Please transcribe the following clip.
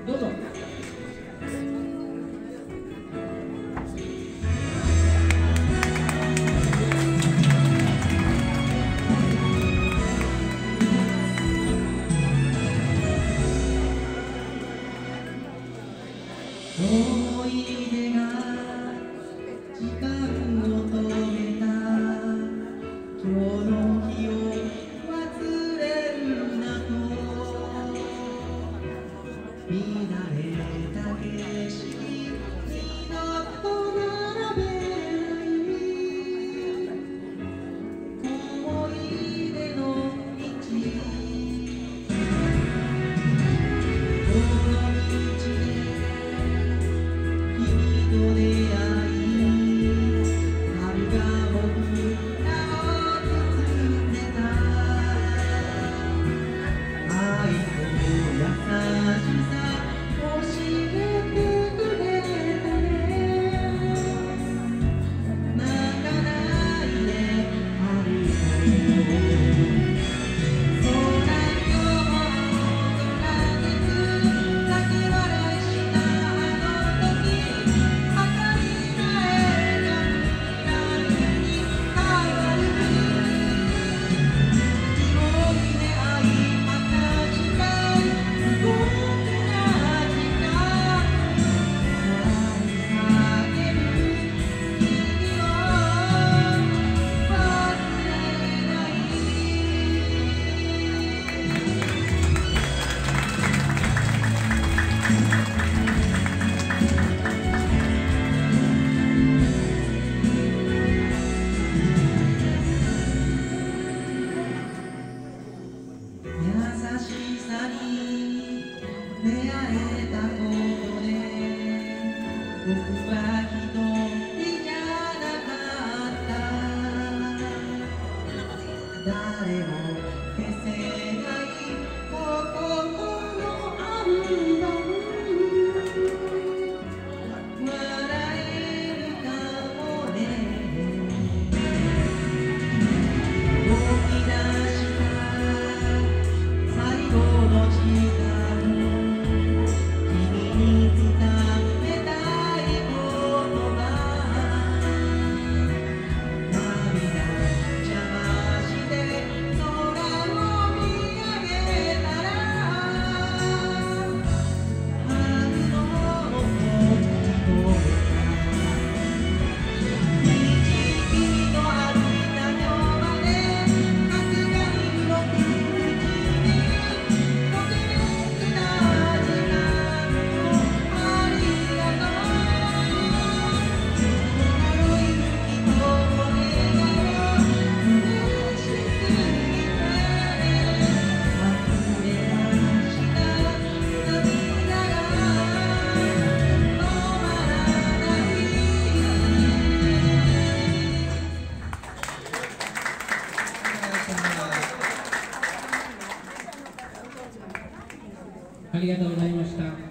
どうぞ。 思い出が時間を止めた今日の日を忘れるなと乱れた景色二度と並べない思い出の道この道で君と出会い春が僕らを包んでた愛と優しさ教えてくれたね泣かないで歩こう空よ空です泣き笑いしたあの時当たり前が未来に変わる思い出愛またしたい動くな時間空に叫ぶ君を忘れない優しさに出会えたことで僕は一人じゃなかった誰も消せない心のアルバム笑えるかもね動き出した最後の時間君に伝えたい言葉涙邪魔して空を見上げたら春の音聞こえた君と歩いた今日まで夏が色くうちに特別な時間をありがとう軽い息と声が嬉しすぎて溢れ出した涙が止まらないありがとうございました。